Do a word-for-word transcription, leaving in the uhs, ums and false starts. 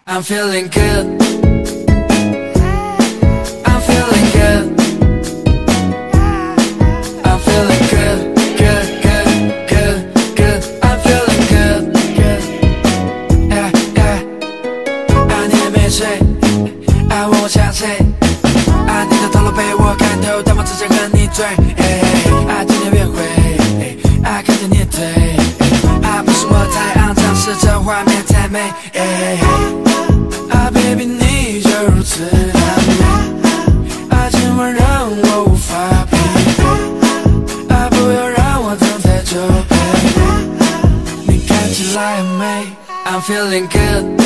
I'm feeling good. I'm feeling good. I'm feeling good, good, good, good, good. I'm feeling good, good. Yeah, yeah. 啊，你还没睡，啊，问我想谁？啊，你的头颅被我看透，但我只想和你醉。啊，今天约会，啊，看着你的腿，啊，不是我太肮脏，是这画面太美。啊 ，baby， 你就如此的美，啊，今晚让我无法疲惫，啊，不要让我等太久，baby， 你看起来很美 ，I'm feeling good。